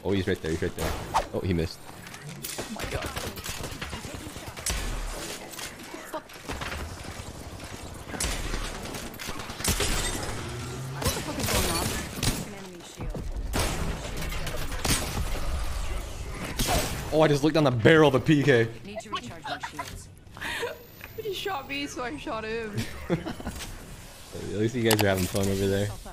Oh, he's right there. He's right there. Oh, he missed. Oh my god. What the fuck is going on? An enemy shield. Oh, I just looked down the barrel of the PK. Need to recharge my shields. He shot me, so I shot him. At least you guys are having fun over there.